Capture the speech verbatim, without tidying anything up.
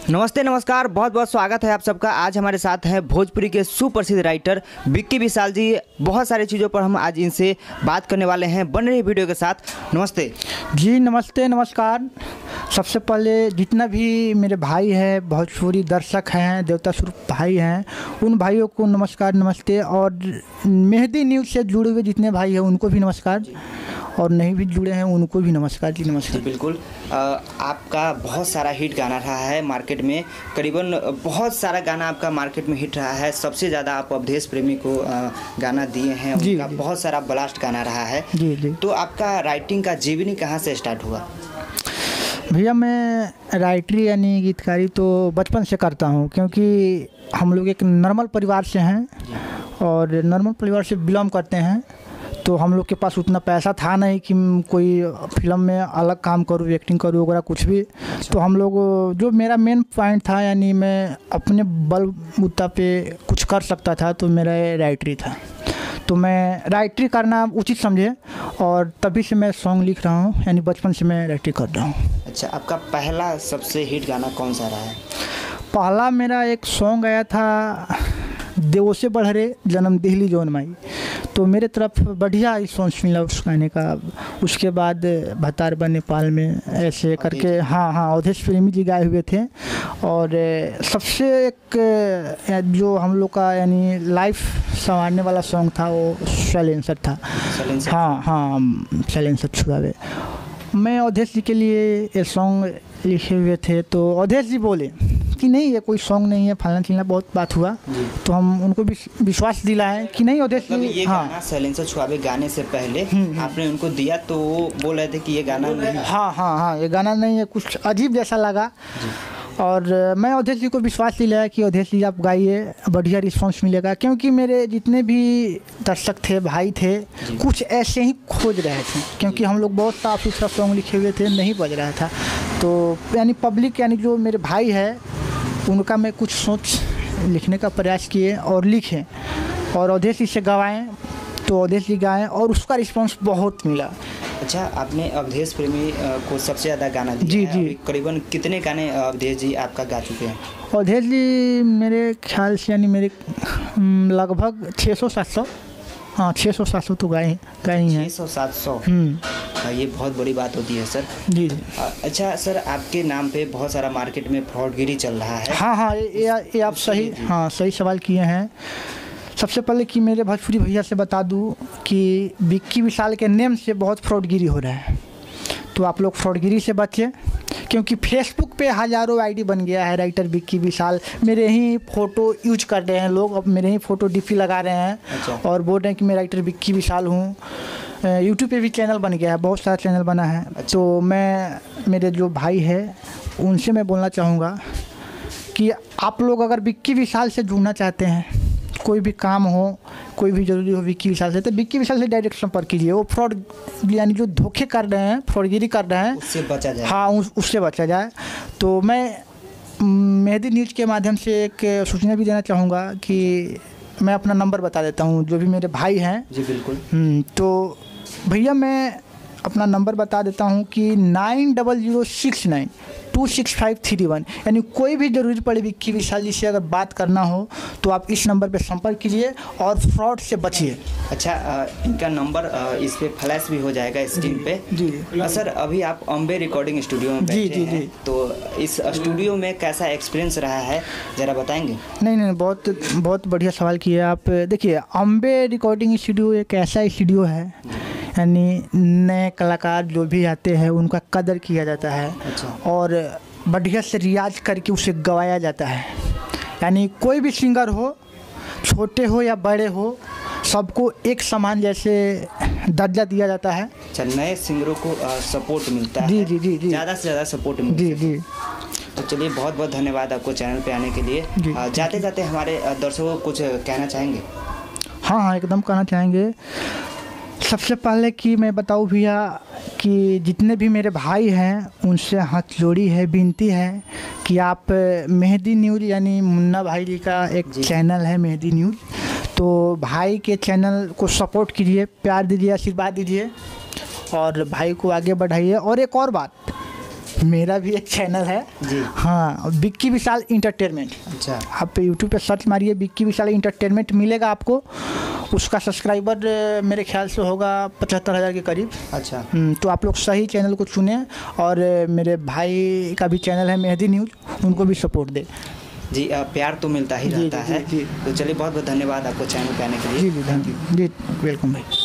नमस्ते नमस्कार, बहुत बहुत स्वागत है आप सबका। आज हमारे साथ है भोजपुरी के सुप्रसिद्ध राइटर विक्की विशाल जी। बहुत सारी चीज़ों पर हम आज इनसे बात करने वाले हैं। बन रही वीडियो के साथ। नमस्ते जी, नमस्ते नमस्कार। सबसे पहले जितना भी मेरे भाई हैं, भोजपुरी दर्शक हैं, देवता स्वरूप भाई हैं, उन भाइयों को नमस्कार नमस्ते। और मेहदी न्यूज़ से जुड़े हुए जितने भाई हैं उनको भी नमस्कार, और नहीं भी जुड़े हैं उनको भी नमस्कार जी। नमस्कार। बिल्कुल। आ, आपका बहुत सारा हिट गाना रहा है मार्केट में, करीबन बहुत सारा गाना आपका मार्केट में हिट रहा है। सबसे ज़्यादा आप अवधेश प्रेमी को आ, गाना दिए हैं, उनका बहुत सारा ब्लास्ट गाना रहा है। जी जी। तो आपका राइटिंग का जीवनी कहाँ से स्टार्ट हुआ? भैया, मैं राइटरी यानी गीतकारी तो बचपन से करता हूँ, क्योंकि हम लोग एक नॉर्मल परिवार से हैं और नॉर्मल परिवार से बिलोंग करते हैं। तो हम लोग के पास उतना पैसा था नहीं कि कोई फिल्म में अलग काम करूँ, एक्टिंग करूँ वगैरह कुछ भी। तो हम लोग, जो मेरा मेन पॉइंट था, यानी मैं अपने बलबूता पे कुछ कर सकता था, तो मेरा राइटरी था। तो मैं राइटरी करना उचित समझे और तभी से मैं सॉन्ग लिख रहा हूँ, यानी बचपन से मैं राइटरी कर रहा हूँ। अच्छा, आपका पहला सबसे हिट गाना कौन सा रहा है? पहला मेरा एक सॉन्ग आया था, देवों से बढ़रे जन्म दिहली जौन माई। तो मेरे तरफ बढ़िया रिस्पॉन्स मिला उस गाने का। उसके बाद भतार बा नेपाल में ऐसे करके, हाँ हाँ अवधेश प्रेमी जी गाए हुए थे। और सबसे एक जो हम लोग का यानी लाइफ संवारने वाला सॉन्ग था वो साइलेंसर था। हाँ हाँ साइलेंसर छुड़ावे। मैं अवधेश जी के लिए ये सॉन्ग लिखे हुए थे, तो अवधेश जी बोले कि नहीं ये कोई सॉन्ग नहीं है, फलना चिलना, बहुत बात हुआ। तो हम उनको भी विश्वास दिलाएं कि नहीं अवधेश जी। ये हाँ, गाना साइलेंसर छुड़ावे गाने से पहले आपने उनको दिया तो वो बोल रहे थे कि ये गाना नहीं है। हाँ हाँ हाँ ये गाना नहीं है, कुछ अजीब जैसा लगा। और मैं अवधेश जी को विश्वास दिलाया कि अवधेश जी आप गाइए, बढ़िया रिस्पांस मिलेगा। क्योंकि मेरे जितने भी दर्शक थे, भाई थे, कुछ ऐसे ही खोज रहे थे, क्योंकि हम लोग बहुत साफ सुथरा सॉन्ग लिखे हुए थे, नहीं बज रहा था। तो यानी पब्लिक, यानी जो मेरे भाई है, उनका मैं कुछ सोच लिखने का प्रयास किए और लिखे, और अवधेश जी से गवाएँ। तो अवधेश जी गाएँ और उसका रिस्पांस बहुत मिला। अच्छा, आपने अवधेश प्रेमी को सबसे ज़्यादा गाना दिया जी है। जी। करीबन कितने गाने अवधेश जी आपका गा चुके हैं? अवधेश जी मेरे ख्याल से यानी मेरे लगभग छः सौ सात सौ हाँ छः सौ सात सौ तो गाए गाए ही हैं। छः सौ सात सौ हम्म ये बहुत बड़ी बात होती है सर। जी जी। अच्छा सर, आपके नाम पे बहुत सारा मार्केट में फ्रॉडगिरी चल रहा है। हाँ हाँ ये ये आप सही हाँ सही सवाल किए हैं। सबसे पहले कि मेरे भोजपुरी भैया से बता दूं कि विक्की विशाल के नेम से बहुत फ्रॉडगिरी हो रहा है। तो आप लोग फ्रॉडगिरी से बचें, क्योंकि फेसबुक पे हज़ारों आईडी बन गया है राइटर विक्की विशाल। मेरे ही फ़ोटो यूज कर रहे हैं लोग, अब मेरे ही फ़ोटो डीपी लगा रहे हैं। अच्छा। और बोल रहे हैं कि मैं राइटर विक्की विशाल हूँ। यूट्यूब पे भी चैनल बन गया है, बहुत सारा चैनल बना है। अच्छा। तो मैं, मेरे जो भाई है उनसे मैं बोलना चाहूँगा कि आप लोग अगर विक्की विशाल से जुड़ना चाहते हैं, कोई भी काम हो, कोई भी जरूरी हो विक्की विशाल से, तो विक्की विशाल से डायरेक्ट संपर्क कीजिए। वो फ्रॉड यानी जो धोखे कर रहे हैं, फ्रॉडगिरी कर रहे हैं, उससे बचा जाए। हाँ उस, उससे बचा जाए। तो मैं मेहदी न्यूज़ के माध्यम से एक सूचना भी देना चाहूँगा कि मैं अपना नंबर बता देता हूँ, जो भी मेरे भाई हैं। जी बिल्कुल। तो भैया मैं अपना नंबर बता देता हूँ कि nine double zero six nine two six five three one. यानी कोई भी ज़रूरी पड़े विक्की विशाल जी से अगर बात करना हो तो आप इस नंबर पे संपर्क कीजिए और फ्रॉड से बचिए। अच्छा, इनका नंबर इस पे फ्लैश भी हो जाएगा स्क्रीन पे। जी सर, अभी आप अम्बे रिकॉर्डिंग स्टूडियो में बैठे जी जी जी। तो इस स्टूडियो में कैसा एक्सपीरियंस रहा है, ज़रा बताएंगे? नहीं नहीं बहुत बहुत बढ़िया सवाल किया आप। देखिए, अम्बे रिकॉर्डिंग स्टूडियो एक ऐसा स्टूडियो है, यानी नए कलाकार जो भी आते हैं उनका कदर किया जाता है। अच्छा। और बढ़िया से रियाज करके उसे गवाया जाता है। यानी कोई भी सिंगर हो, छोटे हो या बड़े हो, सबको एक समान जैसे दर्जा दिया जाता है। अच्छा, नए सिंगरों को सपोर्ट मिलता है। जी जी जी जी। ज़्यादा से ज़्यादा सपोर्ट मिलता जी है। जी। तो चलिए, बहुत बहुत धन्यवाद आपको चैनल पे आने के लिए। जाते जाते हमारे दर्शकों को कुछ कहना चाहेंगे? हाँ हाँ एकदम कहना चाहेंगे। सबसे पहले कि मैं बताऊँ भैया कि जितने भी मेरे भाई हैं उनसे हाथ जोड़ी है, विनती है कि आप मेहदी न्यूज़, यानी मुन्ना भाई जी का एक चैनल है मेहदी न्यूज़, तो भाई के चैनल को सपोर्ट कीजिए, प्यार दीजिए, आशीर्वाद दीजिए और भाई को आगे बढ़ाइए। और एक और बात, मेरा भी एक चैनल है जी। हाँ, विक्की विशाल इंटरटेनमेंट। अच्छा, आप यूट्यूब पे सर्च मारिए विक्की विशाल इंटरटेनमेंट, मिलेगा आपको। उसका सब्सक्राइबर मेरे ख्याल से होगा पचहत्तर हज़ार के करीब। अच्छा, तो आप लोग सही चैनल को चुने। और मेरे भाई का भी चैनल है मेहदी न्यूज़, उनको भी सपोर्ट दे। जी, प्यार तो मिलता ही जी, रहता जी, है। जी, जी। तो चलिए, बहुत बहुत धन्यवाद आपको चैनल पे आने के लिए। जी जी, थैंक यू जी, वेलकम भाई।